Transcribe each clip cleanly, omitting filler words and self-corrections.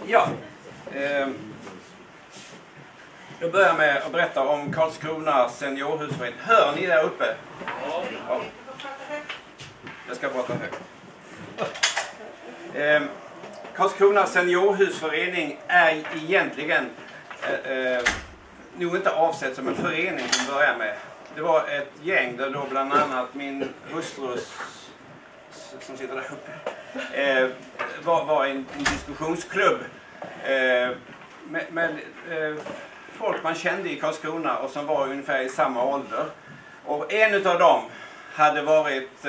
Ja, jag börjar med att berätta om Karlskrona seniorhusförening. Hör ni där uppe? Ja. Jag ska prata högt. Karlskrona seniorhusförening är egentligen nog inte avsett som en förening som börjar med. Det var ett gäng där då bland annat min hustru som sitter där uppe var en diskussionsklubb med folk man kände i Karlskrona och som var ungefär i samma ålder. Och en av dem hade varit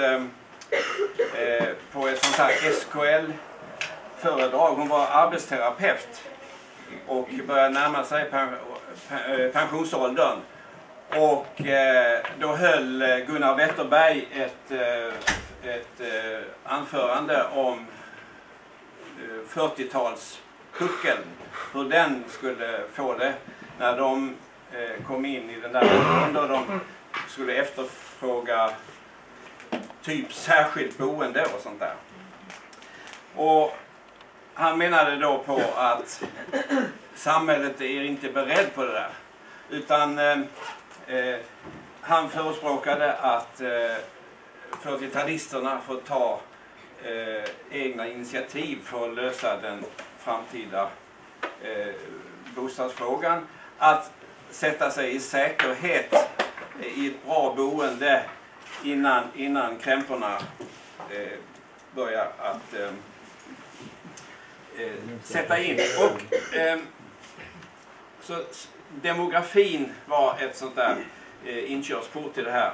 på ett sånt här SKL-föredrag. Hon var arbetsterapeut och började närma sig pensionsåldern. Och då höll Gunnar Wetterberg ett anförande om 40-talspuckeln. Hur den skulle få det när de kom in i den där åldern då de skulle efterfråga typ särskilt boende och sånt där. Och han menade då på att samhället är inte beredd på det där. Utan han förespråkade att 40-talisterna får ta egna initiativ för att lösa den framtida bostadsfrågan. Att sätta sig i säkerhet i ett bra boende innan krämporna börjar att sätta in. Och så demografin var ett sånt där inkörsport till det här.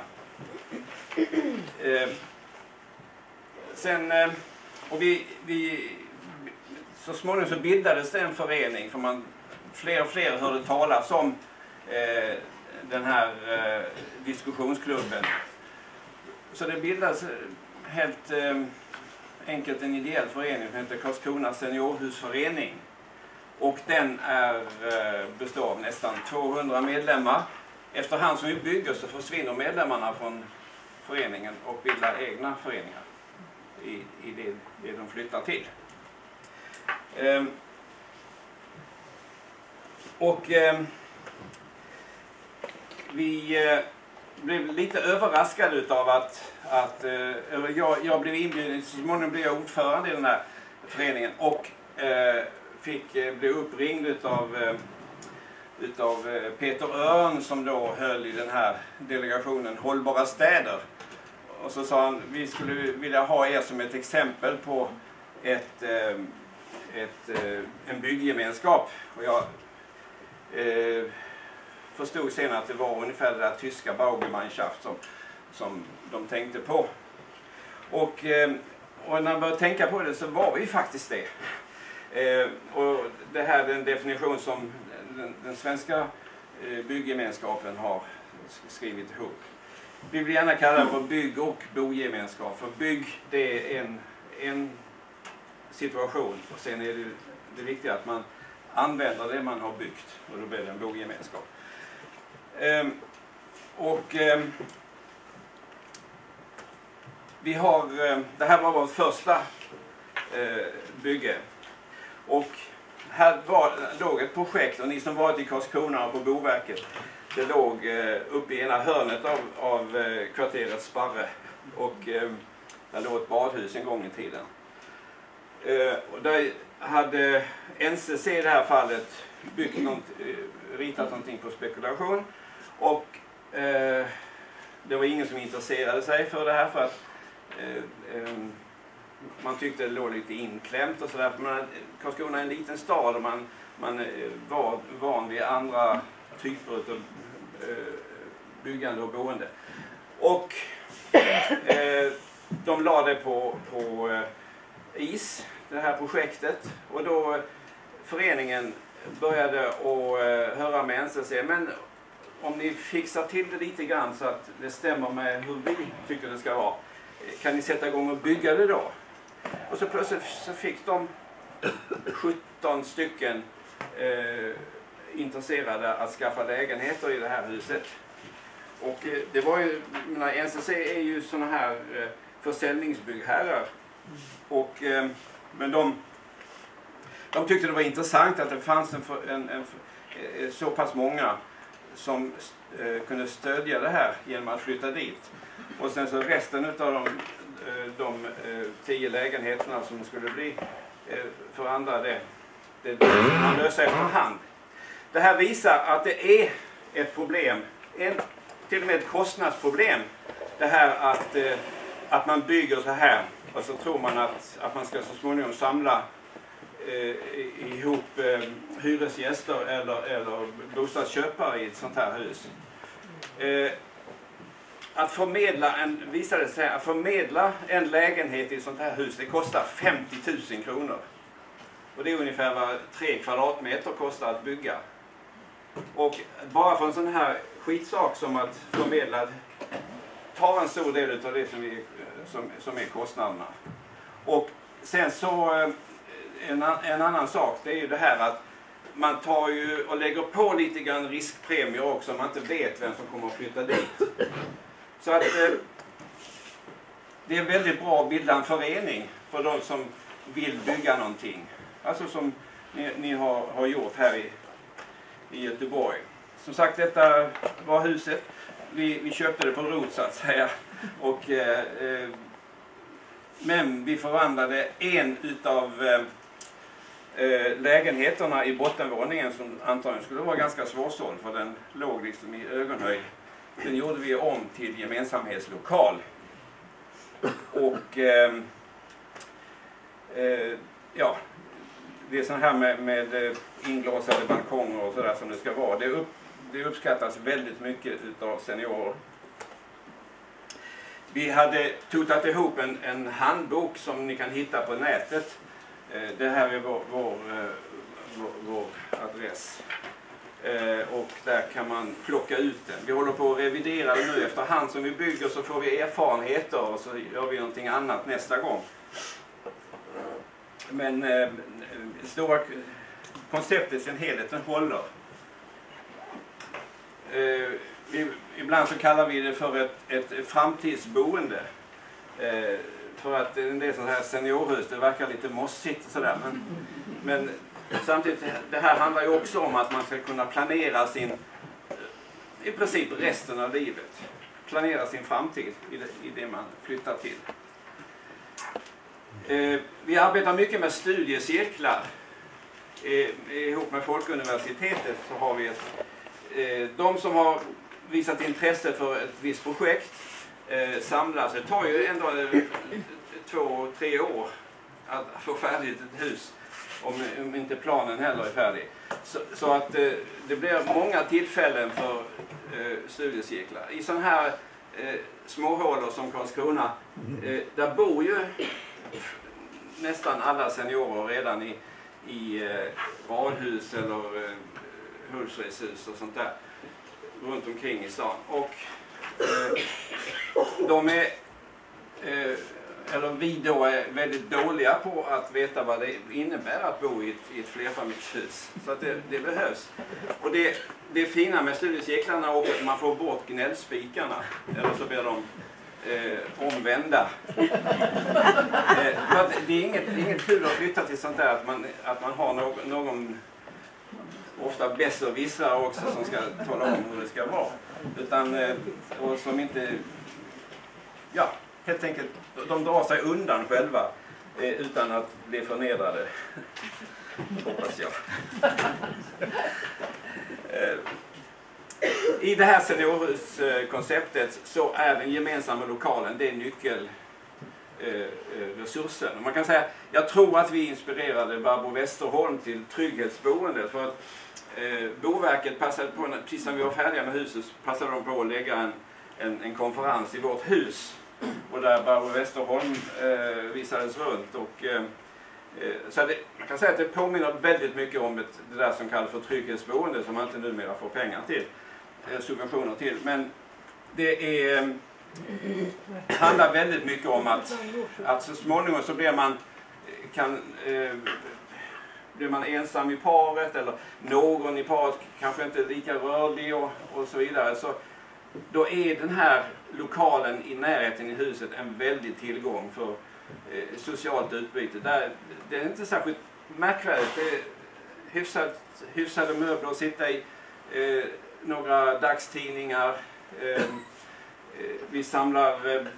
Sen och vi så småningom så bildades det en förening för fler och fler hörde talas om den här diskussionsklubben. Så det bildades helt enkelt en ideell förening som heter Karlskrona seniorhusförening. Och den består av nästan 200 medlemmar. Efterhand som vi bygger så försvinner medlemmarna från föreningen och bildar egna föreningar i det de flyttar till. Vi blev lite överraskade utav att jag blev inbjuden, så småningom blev jag ordförande i den här föreningen och blev uppringd utav Peter Örn som då höll i den här delegationen Hållbara städer. Och så sa han, vi skulle vilja ha er som ett exempel på en bygggemenskap. Och jag förstod sen att det var ungefär det där tyska Baugemeinschaft som de tänkte på. Och när man började tänka på det så var vi faktiskt det. Och det här är en definition som den svenska bygggemenskapen har skrivit ihop. Vi vill gärna kalla det för bygg- och bogemenskap. För bygg, det är en situation och sen är det viktigt att man använder det man har byggt och då blir det en bogemenskap. Det här var vårt första bygge. Och här låg ett projekt, och ni som varit i Karlskrona och på Boverket, det låg uppe i ena hörnet av kvarteret Sparre. Och där låg ett badhus en gång i tiden. Och där hade NCC i det här fallet ritat någonting på spekulation. Och det var ingen som intresserade sig för det här för att man tyckte det låg lite inklämt och sådär. Karlskrona är en liten stad och man var van vid andra typer av byggande och boende. Och de la det på is, det här projektet. Och då föreningen började att höra med NCC, men om ni fixar till det lite grann så att det stämmer med hur vi tycker det ska vara, kan ni sätta igång och bygga det då? Och så plötsligt så fick de 17 stycken intresserade att skaffa lägenheter i det här huset. Och det var ju, NCC är ju såna här försäljningsbyggherrar. Och, men de tyckte det var intressant att det fanns så pass många som kunde stödja det här genom att flytta dit. Och sen så resten av de 10 lägenheterna som skulle bli för andra, det man löser efterhand. Det här visar att det är ett problem, till och med ett kostnadsproblem, det här att man bygger så här och så tror man att man ska så småningom samla ihop hyresgäster eller bostadsköpare i ett sånt här hus. Att förmedla en lägenhet i ett sånt här hus, det kostar 50 000 kronor. Och det är ungefär vad 3 kvadratmeter kostar att bygga. Och bara för en sån här skitsak som att förmedla tar en stor del av det som är kostnaderna. Och sen så en annan sak, det är ju det här att man tar ju och lägger på lite grann riskpremier också om man inte vet vem som kommer att flytta dit. Så att det är väldigt bra att bilda en förening för de som vill bygga någonting. Alltså som ni har gjort här i Göteborg. Som sagt, detta var huset. Vi köpte det på rot så att säga. Och, men vi förvandlade en utav lägenheterna i bottenvåningen som antagligen skulle vara ganska svårsåld för den låg liksom i ögonhöjd. Den gjorde vi om till gemensamhetslokal. Och ja, det är så här med inglasade balkonger och sådär som det ska vara. Det uppskattas väldigt mycket utav seniorer. Vi hade tutat ihop en handbok som ni kan hitta på nätet. Det här är vår adress. Och där kan man plocka ut den. Vi håller på att revidera den nu efterhand som vi bygger, så får vi erfarenheter och så gör vi någonting annat nästa gång. Men stora konceptet i sin helhet, den håller. Ibland så kallar vi det för ett framtidsboende. För att en del sådana här seniorhus, det verkar lite mossigt och sådär. Men samtidigt, det här handlar ju också om att man ska kunna planera i princip resten av livet. Planera sin framtid i det man flyttar till. Vi arbetar mycket med studiecirklar. Ihop med Folkuniversitetet så har vi de som har visat intresse för ett visst projekt samlas. Det tar ju ändå 2-3 år att få färdigt ett hus om inte planen heller är färdig. Så att det blir många tillfällen för studiecirklar. I sådana här småhålor som Karlskrona, där bor ju nästan alla seniorer redan i radhus eller Hultsfredshus och sånt där runt omkring i stan. Och vi då är väldigt dåliga på att veta vad det innebär att bo i ett flerfamiljshus. Så att det behövs. Och det fina med studiecirklarna är också att man får bort gnällspikarna. Eller så blir de omvända. Det är inget kul att flytta till sånt där att man har någon ofta besserwissrar också som ska tala om hur det ska vara. Och som inte, ja, helt enkelt, de drar sig undan själva utan att bli förnedrade. Hoppas jag. I det här seniorhuskonceptet så är den gemensamma lokalen, det är nyckelresursen. Man kan säga, jag tror att vi inspirerade Barbro Westerholm till trygghetsboendet, för att Boverket passade på, precis när vi var färdiga med huset, passade de på att lägga en konferens i vårt hus. Och där Barbro Westerholm visades runt. Och, så man kan säga att det påminner väldigt mycket om det där som kallas för trygghetsboende, som man inte numera får pengar till, subventioner till. Men det handlar väldigt mycket om att så småningom så blir man ensam i paret, eller någon i paret kanske inte är lika rörlig och så vidare. Så då är den här lokalen i närheten i huset en väldig tillgång för socialt utbyte. Det är inte särskilt märkvärdigt. Det är hyfsade möbler att sitta i. Några dagstidningar. Vi samlar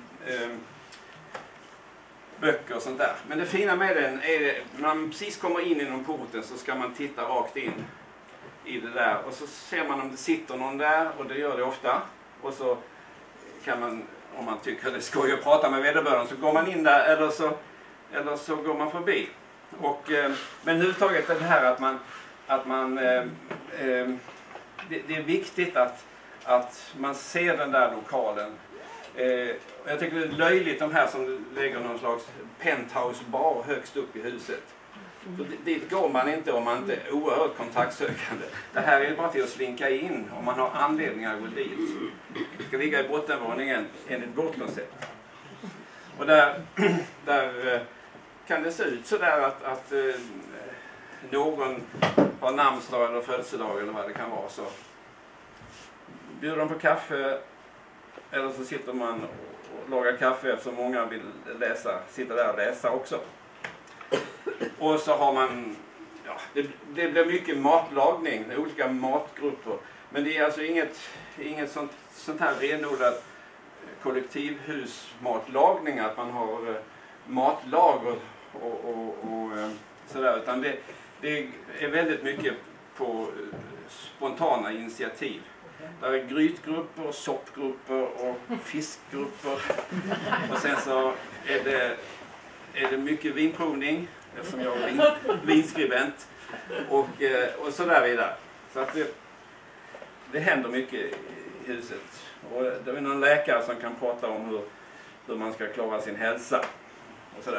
böcker och sånt där. Men det fina med den är när man precis kommer in genom porten så ska man titta rakt in i det där. Och så ser man om det sitter någon där, och det gör det ofta. Och så kan man, om man tycker det är skoj att prata med vederbörande, så går man in där eller så går man förbi. Och, men överhuvudtaget är det här att man det är viktigt att man ser den där lokalen. Jag tycker det är löjligt de här som lägger någon slags penthouse bar högst upp i huset. Så dit går man inte om man inte är oerhört kontaktsökande. Det här är bara till att slinka in om man har anledning att gå dit. Det ska ligga i bottenvåningen enligt vårt koncept. Och där kan det se ut så där att någon har namnsdag eller födelsedag eller vad det kan vara, så bjuder de på kaffe, eller så sitter man och lagar kaffe eftersom många vill sitta där och läsa också. Och så har man, det blir mycket matlagning, olika matgrupper. Men det är alltså inget sånt här renodlat kollektivhusmatlagning, att man har matlag och sådär, utan det är väldigt mycket på spontana initiativ. Där är grytgrupper, soppgrupper och fiskgrupper. Och sen så är det mycket vinprovning, eftersom jag är vinskribent. Och så där vidare. Så att det händer mycket i huset. Och det är någon läkare som kan prata om hur man ska klara sin hälsa. Och sådär.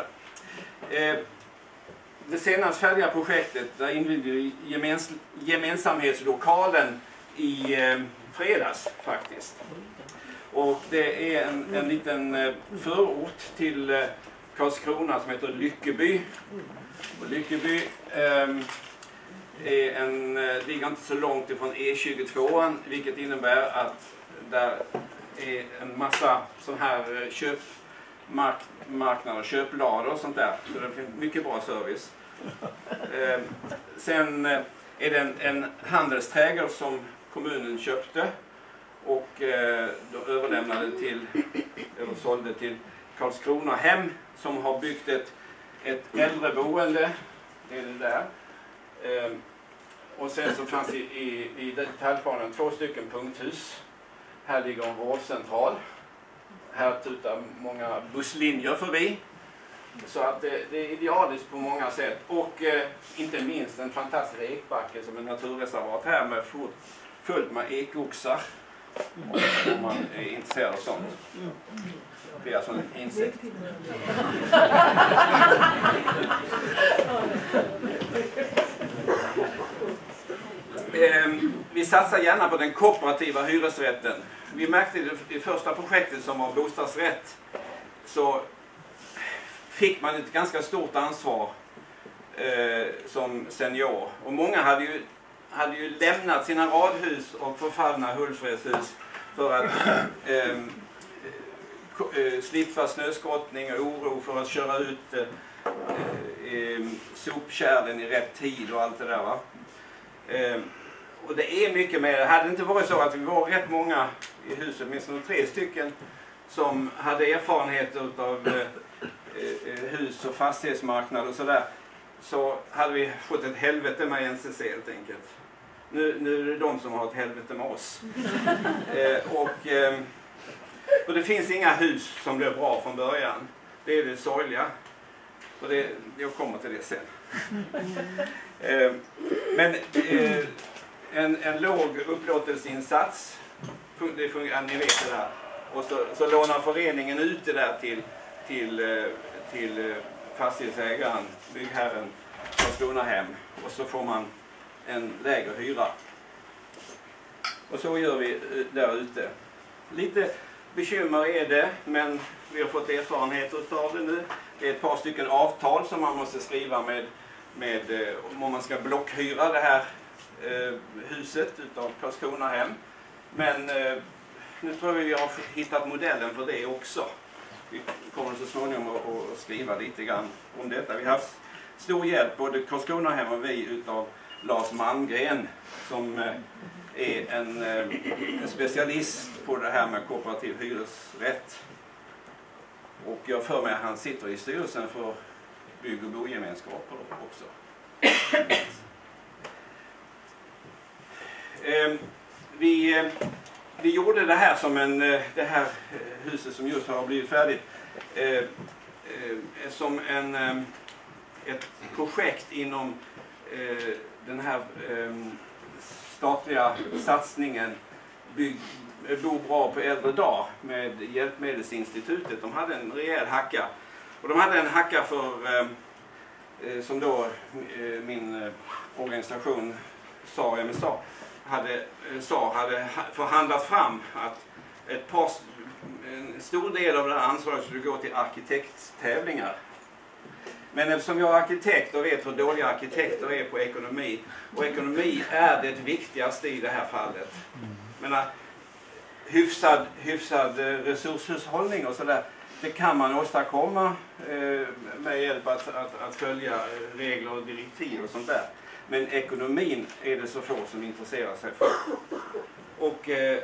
Det senast färdiga projektet, där invigde vi gemensamhetslokalen i fredags faktiskt. Och det är en liten förort till Karlskrona som heter Lyckeby. Och Lyckeby ligger inte så långt ifrån E22, vilket innebär att där är en massa sån här köpmarknader, köplador och sånt där. Så det finns mycket bra service. Sen är det en handelsträdgård som kommunen köpte och då överlämnade eller sålde till Karlskrona hem, som har byggt ett äldreboende. Det är det där. Och sen så fanns i detaljplanen 2 stycken punkthus. Här ligger en vårdcentral. Här tutar många busslinjer förbi. Så att det är idealiskt på många sätt. Och inte minst en fantastisk ekbacke som är naturreservat här med fullt med ekoxar. Om man är intresserad av sånt. Det är alltså en insekt. Vi satsar gärna på den kooperativa hyresrätten. Vi märkte i första projektet som var bostadsrätt, så fick man ett ganska stort ansvar som senior. Och många hade ju lämnat sina radhus och förfallna Hultsfredshus för att slippa snöskottning och oro för att köra ut sopkärlen i rätt tid och allt det där, va? Och det är mycket med det. Hade det inte varit så att vi var rätt många i huset, minst 3 stycken, som hade erfarenheter av hus- och fastighetsmarknad och sådär, så hade vi fått ett helvete med NCC helt enkelt. Nu är det de som har ett helvete med oss. Och det finns inga hus som blir bra från början. Det är det sorgliga. Och jag kommer till det sen. Men en låg upplåtelseinsats, det fungerar, ni vet det där. Och så lånar föreningen ut det där till fastighetsägaren, byggherren, Karlskrona hem. Och så får man en lägre hyra. Och så gör vi där ute. Lite bekymmer är det, men vi har fått erfarenheter av det nu. Det är ett par stycken avtal som man måste skriva med om man ska blockhyra det här huset utav Karlskrona hem. Men nu tror vi har hittat modellen för det också. Vi kommer så småningom att skriva lite grann om detta. Vi har haft stor hjälp, både Karlskronahem och vi, utav Lars Malmgren som är en specialist på det här med kooperativ hyresrätt. Och jag för mig att han sitter i styrelsen för bygg- och bogemenskaper också. Vi gjorde det här som det här huset som just har blivit färdigt som ett projekt inom den här statliga satsningen Bo bra på äldre dag med Hjälpmedelsinstitutet. De hade en rejäl hacka. Och de hade en hacka för som då min organisation MSA hade förhandlat fram att en stor del av det här anslaget skulle gå till arkitekttävlingar. Men eftersom jag är arkitekt och vet hur dåliga arkitekter är på ekonomi, och ekonomi är det viktigaste i det här fallet. Men hyfsad resurshushållning och sådär, det kan man åstadkomma med hjälp att följa regler och direktiv och sånt där. Men ekonomin är det så få som intresserar sig för. Och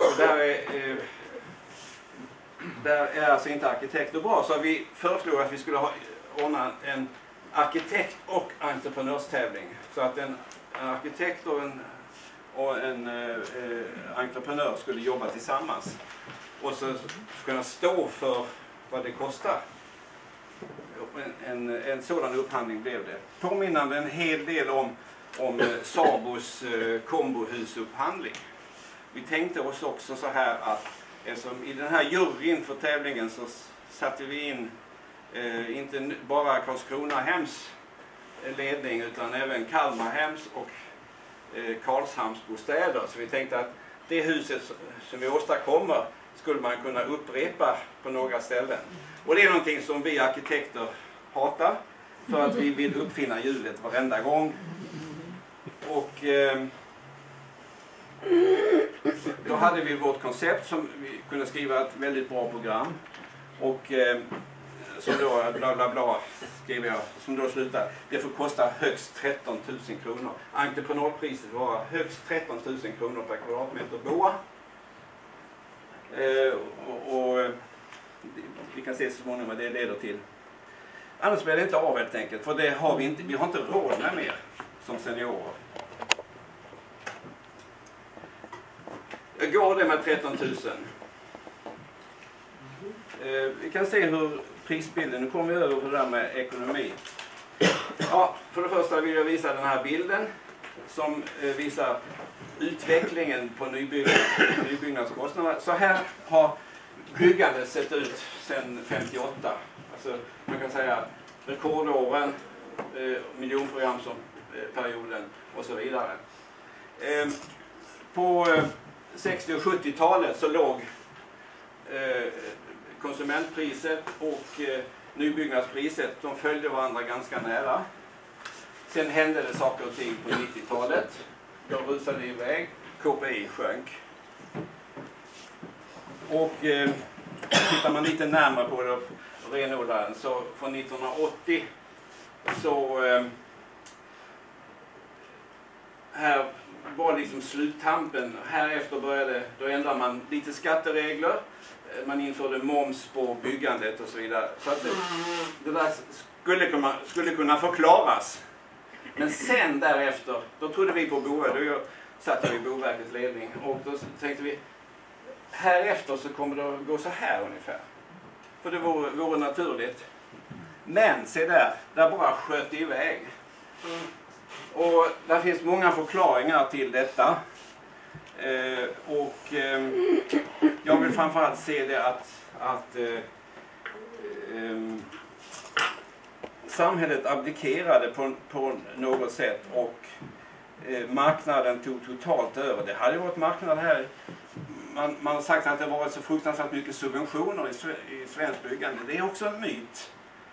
där är alltså inte arkitekter bra, så vi föreslog att vi skulle ordna en arkitekt- och entreprenörstävling. Så att en arkitekt och en entreprenör skulle jobba tillsammans. Och så kunna stå för vad det kostar. En sådan upphandling blev det. Påminnande en hel del om Sabos kombohusupphandling. Vi tänkte oss också så här att eftersom i den här juryn för tävlingen så satte vi in inte bara Karlskronahems ledning utan även Kalmarhems och Karlshamns bostäder. Så vi tänkte att det huset som vi åstadkommer skulle man kunna upprepa på några ställen. Och det är någonting som vi arkitekter hatar, för att vi vill uppfinna hjulet varenda gång. Och då hade vi vårt koncept som vi kunde skriva ett väldigt bra program. Och som då bla bla bla skrev jag, som då slutar. Det får kosta högst 13 000 kronor. Entreprenadpriset var högst 13 000 kronor per kvadratmeter boa. Och vi kan se så småningom vad det leder till. Annars blir det inte av helt enkelt, för det har vi inte råd med mer som seniorer. Går det med 13 000? Vi kan se hur prisbilden, nu kommer vi över på det där med ekonomi. Ja, för det första vill jag visa den här bilden som visar utvecklingen på nybyggnadskostnaderna. Så här har byggandet sett ut sedan 58. Alltså man kan säga rekordåren, miljonprogramsperioden och så vidare. På 60- och 70-talet så låg konsumentpriset och nybyggnadspriset, de följde varandra ganska nära. Sen hände det saker och ting på 90-talet. Då rusade det iväg, KPI sjönk. Och tittar man lite närmare på det renodlaren, så från 1980 så här var liksom sluttampen. Härefter då ändrade man lite skatteregler. Man införde moms på byggandet och så vidare. Så att det där skulle kunna förklaras. Men sen därefter, då trodde vi på Boverket, då satt jag i Boverkets ledning. Och då tänkte vi, härefter så kommer det att gå så här ungefär. För det vore naturligt. Men se där bara sköt det iväg. Och där finns många förklaringar till detta. Jag vill framförallt se det att samhället abdikerade på något sätt och marknaden tog totalt över. Det hade varit marknad här. Man har sagt att det varit så fruktansvärt mycket subventioner i svensk byggande. Det är också en myt.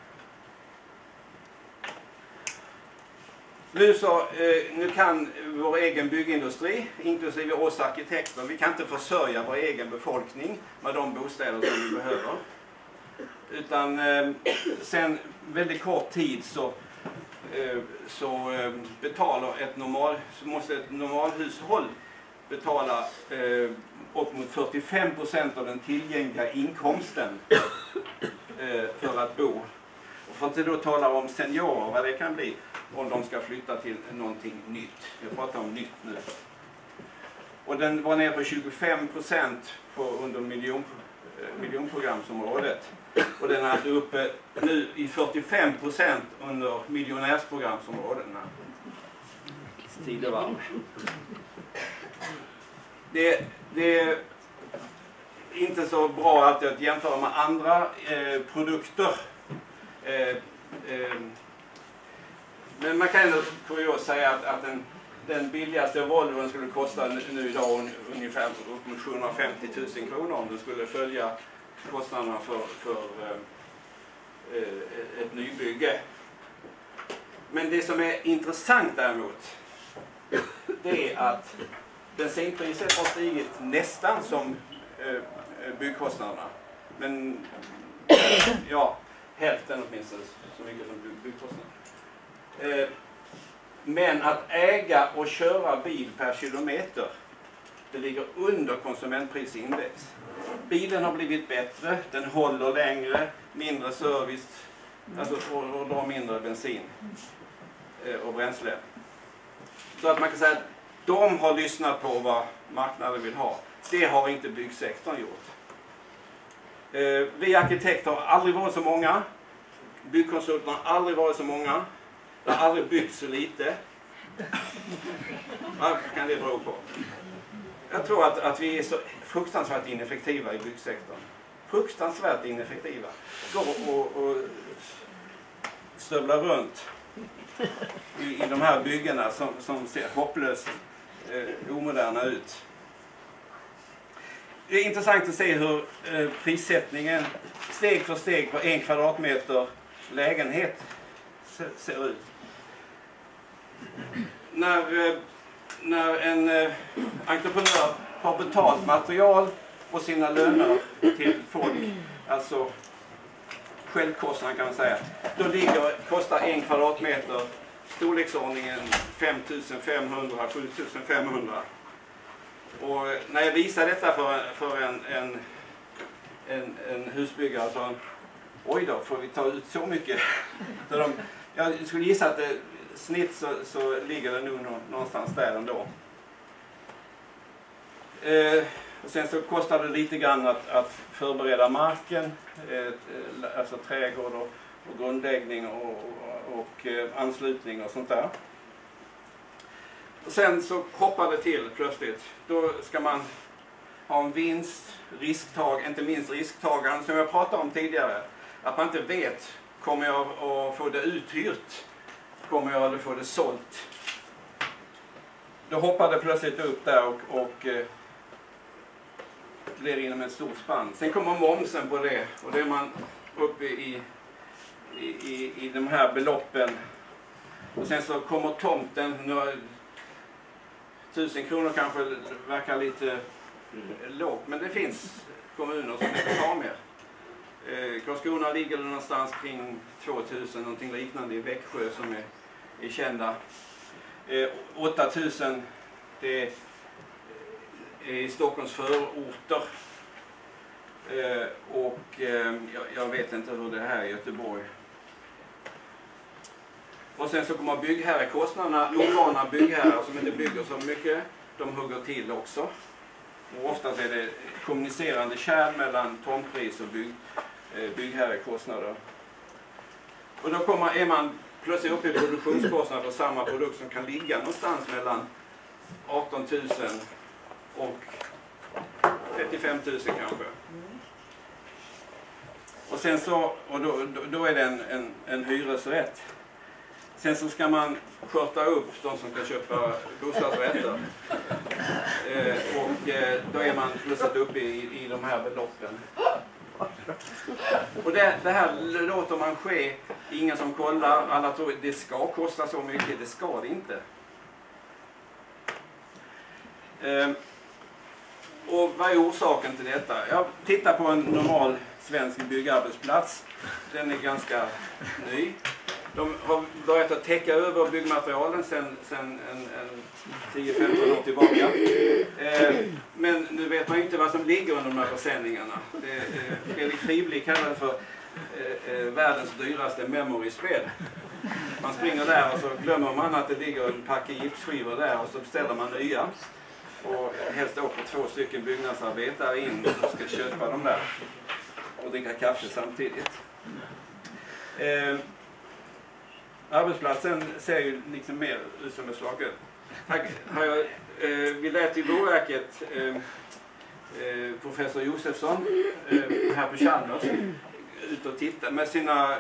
Nu kan vår egen byggindustri, inklusive oss arkitekter, vi kan inte försörja vår egen befolkning med de bostäder som vi behöver. Utan sen väldigt kort tid så måste ett normalhushåll betala upp mot 45% av den tillgängliga inkomsten för att bo. Och för att då tala om seniorer, vad det kan bli om de ska flytta till någonting nytt. Jag pratar om nytt nu. Och den var ner på 25% under miljonprogramsområdet. Och den är uppe nu i 45% under miljonärsprogramsområdena. Tidevarv. Det är inte så bra att jämföra med andra produkter. Men man kan ändå kuriöst säga att den billigaste Volvon skulle kosta nu idag ungefär upp mot 750 000 kronor om den skulle följa kostnaderna för ett nybygge. Men det som är intressant däremot, det är att bensinpriset har stigit nästan som byggkostnaderna. Men ja, hälften åtminstone så mycket som byggkostnaderna. Men att äga och köra bil per kilometer, det ligger under konsumentprisindex. Bilen har blivit bättre, den håller längre, mindre service, alltså och drar mindre bensin och bränsle. Så att man kan säga att de har lyssnat på vad marknaden vill ha. Det har inte byggsektorn gjort. Vi arkitekter har aldrig varit så många. Byggkonsulterna har aldrig varit så många. Det har aldrig byggt så lite. Vad kan det bero på? Jag tror att vi är så fruktansvärt ineffektiva i byggsektorn. Fruktansvärt ineffektiva. Går och stövlar runt i de här byggena som ser hopplöst omoderna ut. Det är intressant att se hur prissättningen steg för steg på 1 kvadratmeter lägenhet ser ut. När en entreprenör har betalt material och sina löner till folk, alltså självkostnaden kan man säga, då kostar 1 kvadratmeter storleksordningen 5 500-7 500. Och när jag visar detta för en husbyggare så oj då, får vi ta ut så mycket? Så jag skulle gissa att snitt så ligger det nog någonstans där ändå. Och sen så kostar det lite grann att förbereda marken, alltså trädgård och grundläggning och anslutning och sånt där. Och sen så hoppar det till plötsligt. Då ska man ha en vinst, inte minst risktagaren som jag pratade om tidigare. Att man inte vet, kommer jag att få det uthyrt? Kommer jag att få det sålt? Då hoppar det plötsligt upp där och blir inom ett stort spann. Sen kommer momsen på det och då är man uppe i de här beloppen. Och sen så kommer tomten, 1000 kronor kanske verkar lite lågt, men det finns kommuner som inte tar mer. Karlskrona ligger någonstans kring 2000, någonting liknande i Växjö som är kända. 8000 det är i Stockholms förorter. Och jag vet inte hur det här är i Göteborg. Och sen så kommer byggherrekostnaderna, ovana byggherrar som inte bygger så mycket, de hugger till också. Och oftast är det kommunicerande kärl mellan tomtpris och byggherrekostnader. Och då är man plötsligt uppe i produktionskostnader för samma produkt som kan ligga någonstans mellan 18 000 och 35 000 kanske. Och sen så, och då är det en hyresrätt. Sen så ska man sköta upp de som kan köpa bostadsrätter. Och då är man plötsligt uppe i de här beloppen. Och det här låter man ske, ingen som kollar, alla tror det ska kosta så mycket, det ska det inte. Och vad är orsaken till detta? Jag tittar på en normal svensk byggarbetsplats. Den är ganska ny. De har börjat att täcka över byggmaterialen sen 10-15 år tillbaka. Men nu vet man inte vad som ligger under de här försäljningarna. Fredrik Fribli kallar det för världens dyraste memory-spel. Man springer där och så glömmer man att det ligger en packe gipsskivor där och så beställer man nya. Och helst åker 2 stycken byggnadsarbetare in och ska köpa dem där och dricka kaffe samtidigt. Arbetsplatsen ser ju liksom mer ut som ett slagöl. Vi lät i Boverket professor Josefsson här på Chalmers ut och titta med sina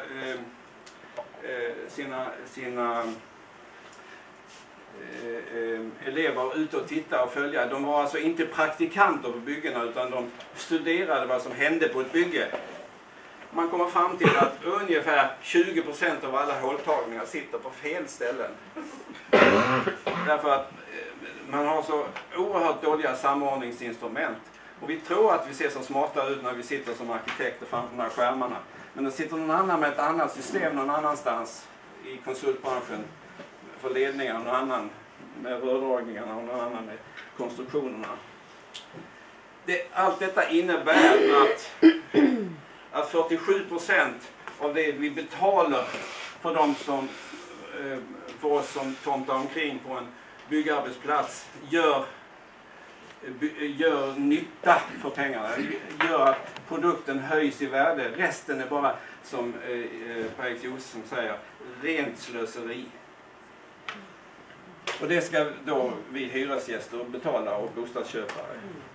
elever ute och titta och följa. De var alltså inte praktikanter på byggena utan de studerade vad som hände på ett bygge. Man kommer fram till att ungefär 20% av alla håltagningar sitter på fel ställen. Därför att man har så oerhört dåliga samordningsinstrument. Och vi tror att vi ser så smarta ut när vi sitter som arkitekter framför de här skärmarna. Men det sitter någon annan med ett annat system någon annanstans i konsultbranschen för ledningar, någon annan med rördragningarna och någon annan med konstruktionerna. Allt detta innebär att 47% av det vi betalar för de som för oss som tomtar omkring på en byggarbetsplats gör nytta för pengarna, gör att produkten höjs i värde. Resten är bara, som Per-Erik Josefsson säger, rent slöseri. Och det ska då vi hyresgäster betala och bostadsköpare.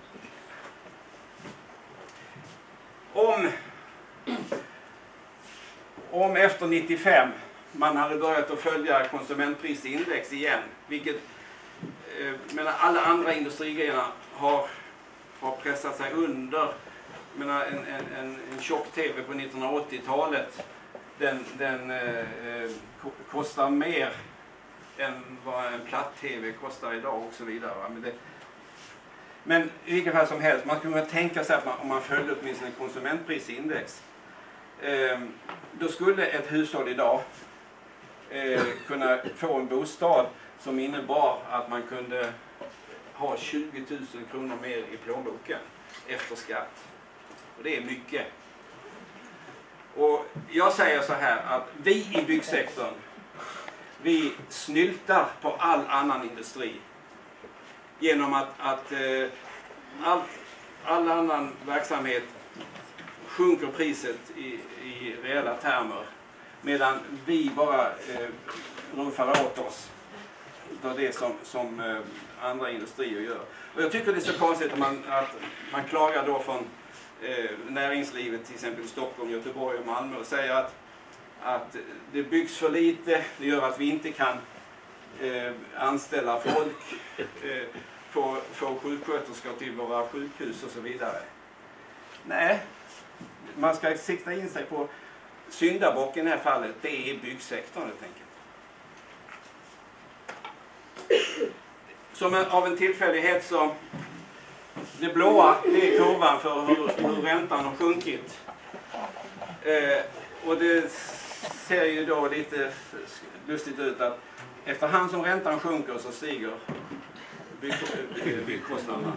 Om efter 95 man hade börjat att följa konsumentprisindex igen, vilket menar alla andra industrigrenar har pressat sig under. Menar en tjock-tv på 1980-talet den kostar mer än vad en platt-tv kostar idag och så vidare. Men i vilket fall som helst, man skulle kunna tänka sig att om man följde åtminstone en konsumentprisindex, då skulle ett hushåll idag kunna få en bostad som innebar att man kunde ha 20 000 kronor mer i plånboken efter skatt. Och det är mycket. Och jag säger så här att vi i byggsektorn, vi snyltar på all annan industri genom att all annan verksamhet sjunker priset i reella termer, medan vi bara ruffar åt oss av det som andra industrier gör. Och jag tycker det är så konstigt att man klagar då från näringslivet, till exempel i Stockholm, Göteborg och Malmö, och säger att det byggs för lite, det gör att vi inte kan anställa folk, få sjuksköterskor till våra sjukhus och så vidare. Nej, man ska sikta in sig på syndabocken i det här fallet, det är byggsektorn helt enkelt. Som av en tillfällighet så, det blåa, det är kurvan för hur räntan har sjunkit. Och det ser ju då lite lustigt ut att efterhand som räntan sjunker så stiger byggkostnaderna.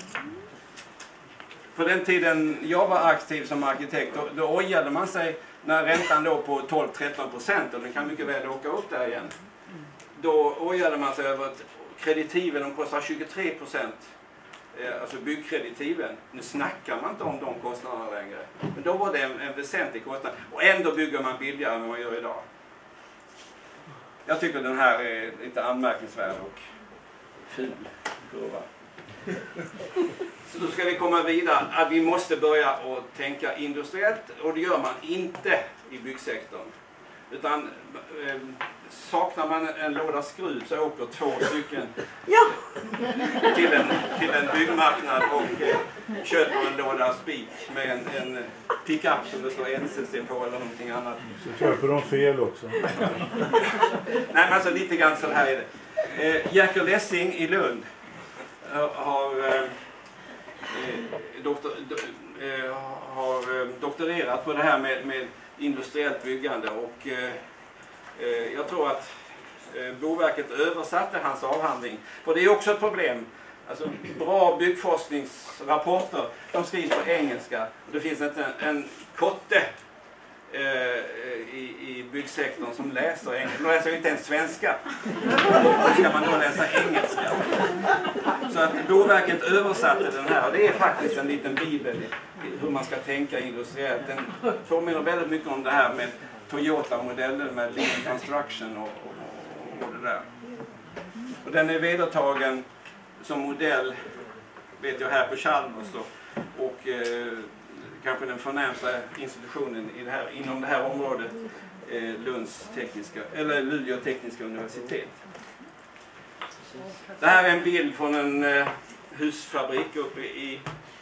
På den tiden jag var aktiv som arkitekt, då ojade man sig när räntan låg på 12-13%, och den kan mycket väl åka upp där igen. Då ojade man sig över att kreditiven, de kostar 23%. Alltså byggkreditiven. Nu snackar man inte om de kostnaderna längre. Men då var det en väsentlig kostnad. Och ändå bygger man billigare än vad man gör idag. Jag tycker den här är lite anmärkningsvärd och ful kurva. Så då ska vi komma vidare att vi måste börja att tänka industriellt, och det gör man inte i byggsektorn. Utan saknar man en låda skruv så åker 2 stycken till en byggmarknad och köper en låda spik med en pickup som det står NCC på eller någonting annat. Så köper de fel också. Nej, men alltså lite grann så här är det. Jerker Lessing i Lund har doktorerat på det här med industriellt byggande, och Jag tror att Boverket översatte hans avhandling. För det är också ett problem. Alltså, bra byggforskningsrapporter, de skrivs på engelska. Det finns inte en kotte i byggsektorn som läser engelska. De läser inte ens svenska. Då ska man då läsa engelska. Så att Boverket översatte den här. Och det är faktiskt en liten bibel hur man ska tänka industriellt. Den påminner väldigt mycket om det här med Toyota-modellen med Lean Construction och det där. Och den är vedertagen som modell, vet jag, här på Chalmers och kanske den förnämsta institutionen inom det här området, Luleå tekniska universitet. Det här är en bild från en husfabrik uppe i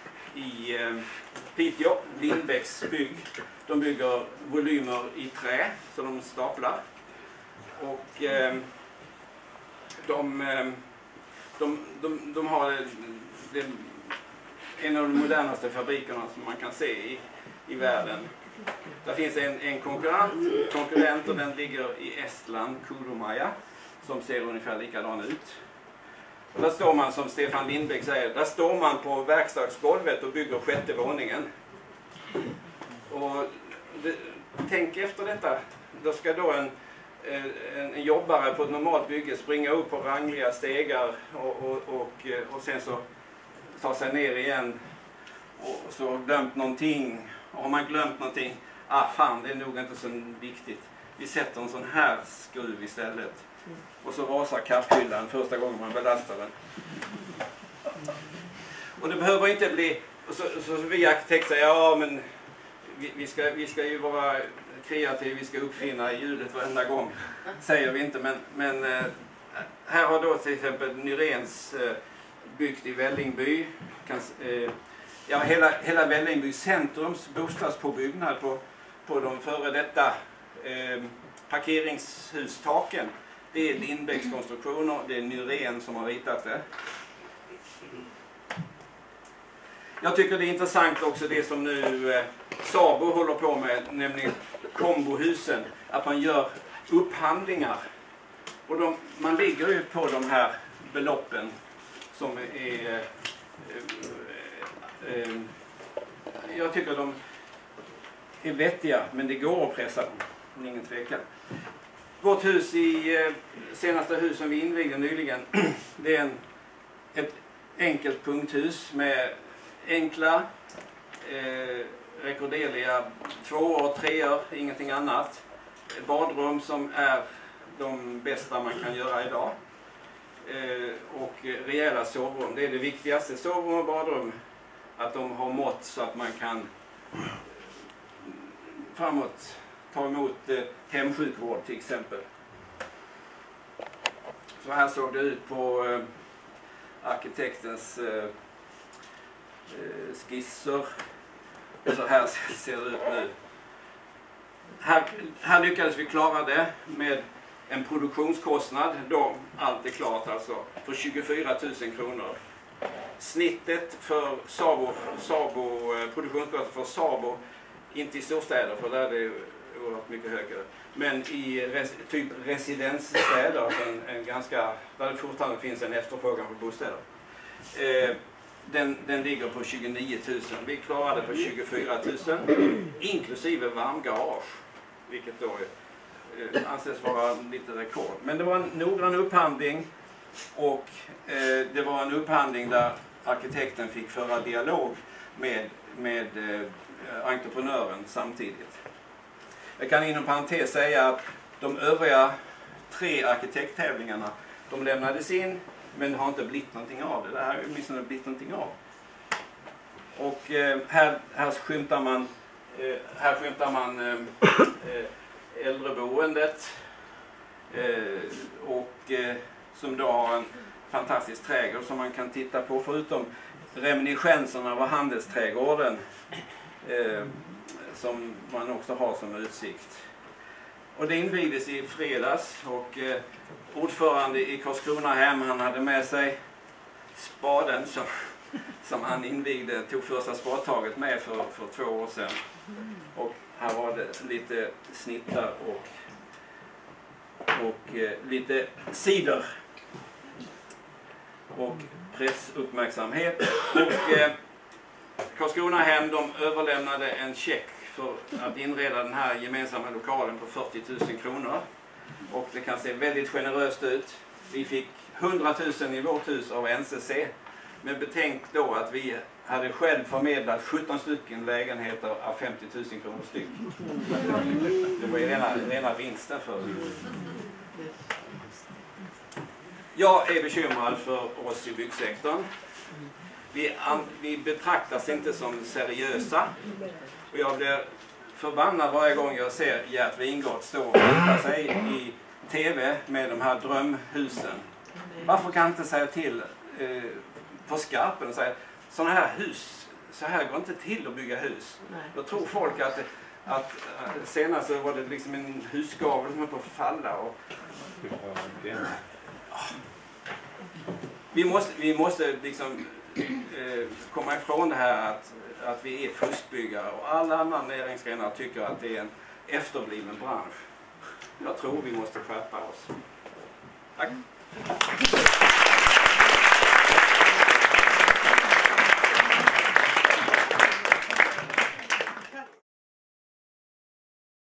Piteå, Lindbäcks bygg. De bygger volymer i trä som de staplar. Och de har en av de modernaste fabrikerna som man kan se i världen. Där finns en konkurrent och den ligger i Estland, Kudomaja, som ser ungefär likadan ut. Och där står man, som Stefan Lindbäck säger, där står man på verkstadsgolvet och bygger 6:e våningen. Och tänk efter detta, då ska då en jobbare på ett normalt bygge springa upp på rangliga stegar och sen så ta sig ner igen och så glömt någonting. Och har man glömt någonting, fan, det är nog inte så viktigt. Vi sätter en sån här skruv istället. Och så rasar kapphyllan första gången man belastar den. Och det behöver inte bli, så vi arkitekter säger, ja men vi ska ju vara kreativa, vi ska uppfinna hjulet varenda gång. Säger vi inte, men här har då till exempel Nyrens byggt i Vällingby. Hela Vällingby centrums bostadspåbyggnad på de före detta parkeringshustaken. Det är Lindbäcks konstruktioner, det är Nyrén som har ritat det. Jag tycker det är intressant också det som nu Sabo håller på med, nämligen kombohusen. Att man gör upphandlingar. Och man ligger ju på de här beloppen som är... jag tycker de är vettiga, men det går att pressa dem. Ingen tvekan. Vårt hus senaste hus som vi invigde nyligen, det är ett enkelt punkthus med enkla, rekorderliga 2:or och 3:or, ingenting annat. Badrum som är de bästa man kan göra idag. Och rejäla sovrum, det är det viktigaste. Sovrum och badrum, att de har mått så att man kan framåt ta emot hemsjukvård till exempel. Så här såg det ut på arkitektens skisser. Så här ser det ut nu. Här lyckades vi klara det med en produktionskostnad, då allt är klart alltså, för 24 000 kronor. Snittet för Sabo produktionskostnad för Sabo, inte i storstäder för där är det oerhört mycket högre, men i typ residensstäder, där det fortfarande finns en efterfrågan på bostäder. Den ligger på 29 000. Vi klarade på 24 000 inklusive varmgarage, vilket då anses vara lite rekord. Men det var en noggrann upphandling och det var en upphandling där arkitekten fick föra dialog med entreprenören samtidigt. Jag kan inom parentes säga att de övriga 3 arkitekttävlingarna, de lämnades in, men har inte blivit någonting av det. Det här har åtminstone blivit någonting av. Och här skymtar man äldreboendet som då har en fantastisk trädgård som man kan titta på, förutom reminiscenserna av handelsträdgården som man också har som utsikt. Och det invigdes i fredags och ordförande i Karlskronahem, han hade med sig spaden som han invigde, tog första spadtaget med för 2 år sedan. Och här var det lite snittar och och lite cider och pressuppmärksamhet. Och Karlskronahem, de överlämnade en check för att inreda den här gemensamma lokalen på 40 000 kronor. Och det kan se väldigt generöst ut. Vi fick 100 000 i vårt hus av NCC. Men betänk då att vi hade själv förmedlat 17 stycken lägenheter av 50 000 kronor styck. Det var ju rena vinsten för oss. Jag är bekymrad för oss i byggsektorn. Vi betraktas inte som seriösa. Och jag blir förbannad varje gång jag ser Gert Wingårdh stå och vänta sig i tv med de här drömhusen. Varför kan han inte säga till på skarpen och säga sådana här hus, så här går inte till att bygga hus. Då tror folk att senast så var det liksom en husgavel som höll på att falla. Och vi måste liksom komma ifrån det här att vi är fuskbyggare och alla andra näringsgrenar tycker att det är en efterbliven bransch. Jag tror vi måste skärpa oss. Tack!